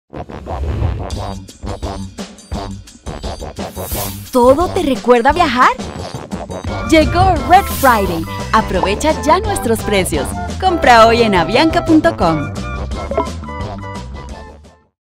¿Todo te recuerda viajar? Llegó Red Friday. Aprovecha ya nuestros precios. Compra hoy en avianca.com.